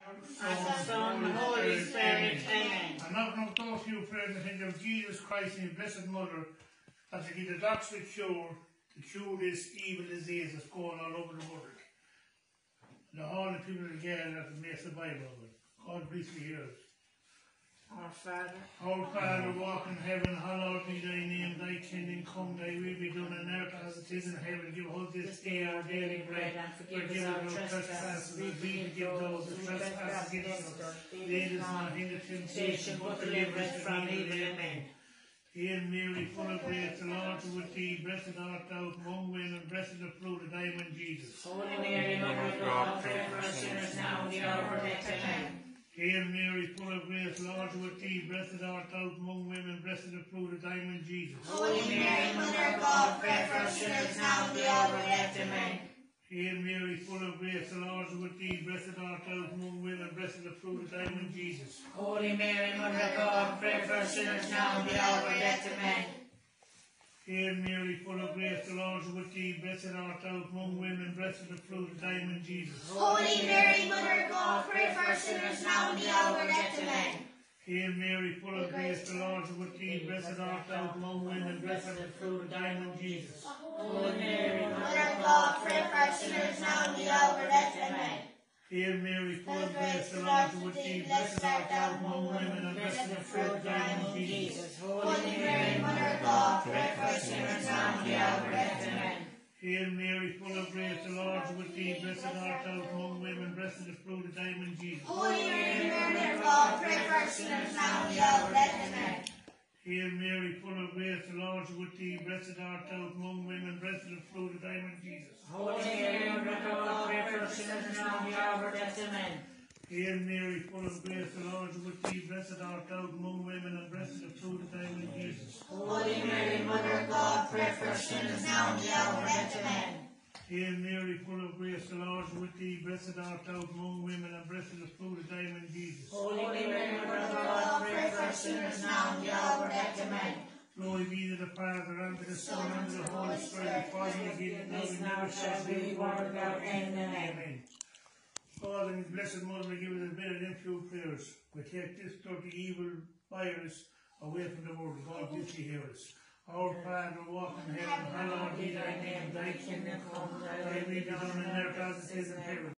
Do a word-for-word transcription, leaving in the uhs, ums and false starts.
and the Son, and the Holy Spirit. Amen. And now come those few prayers in the name of Jesus Christ and His Blessed Mother, that to give the doctor the cure, to cure this evil disease that's going all over the world. And all the people together that can make the Bible of it. God please be here. Our Father, Our Father, walk in heaven, hallowed be thy name, thy kingdom come, thy will be done on earth as it is in heaven. Give us this day our daily bread, and forgive us our trespasses, as we forgive those who trespass against us. Lead us not into temptation, but deliver us from evil. Amen. Hail Mary, full of grace, the Lord is with thee, blessed art thou among women, and blessed the fruit of thy womb, Jesus. Holy Mary, Mother of God, pray for us sinners now and the hour of death. Amen. Hail Mary, full of grace, the Lord is with thee, blessed art thou among women, blessed the fruit of thy womb, Jesus. Holy Mary, Mother of God, pray for us sinners now and the hour of death. Amen. Hail Mary, full of grace, the Lord is with thee, blessed art thou among women, blessed the fruit of thy womb, Jesus. Holy Mary, Mother of God, pray for us sinners now and the hour of death. Amen. Hail Mary, full of grace, the Lord is with thee, blessed art thou among women, blessed the fruit of thy womb, Jesus. Holy Mary, Mother of God, pray for us sinners now and the hour of death. Amen. Hail Mary, full of grace, the Lord is with thee, blessed art thou among women, blessed the fruit of thy womb, Jesus. Holy Mary, Mother of God, pray for us sinners now and the hour of death. Amen. Hail Mary, full of grace, the Lord is with thee, blessed art thou among women, and blessed the fruit of thy womb, Jesus. Holy Mary, Mother of God, pray for us sinners now and the hour of death. Amen. Hail Mary, full of grace, the Lord is with thee, blessed art thou among women, blessed the fruit of thy womb, Jesus. Holy Mary, Mother of God, pray for us sinners now and the hour of death. Amen. Hail Mary, full of grace, the Lord is with thee, blessed art thou among women, blessed the fruit of thy womb, Jesus. Holy Mary, Mother of God, pray for us sinners now and the hour of death. Amen. Hail Mary, full of grace, the Lord is with thee, blessed art thou among women, and blessed the fruit of thy womb, Jesus. Holy Mary, Mother of God, pray for us sinners now and the hour of death. Amen. Hail Mary, full of grace, the Lord is with thee, blessed art thou among women, and blessed the fruit of thy womb, Jesus. Holy Mary, Mother of God, pray for us sinners now and the hour of death. Amen. Glory be to the Father, and to the Son, and to the Holy Spirit, Father, and now and now shall be, world without end. Amen. Amen. Father, and Blessed Mother, give us a bit of them few prayers. We take this dirty evil virus away from the world. God, you see hear us. Our Father, walk in heaven, hallowed be thy name, thy kingdom come, thy will be done on earth as it is in heaven.